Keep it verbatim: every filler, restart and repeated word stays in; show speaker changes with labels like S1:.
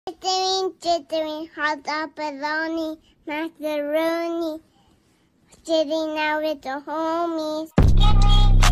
S1: Jittering, jittering, hot dog, bologna, macaroni, sitting out with the homies.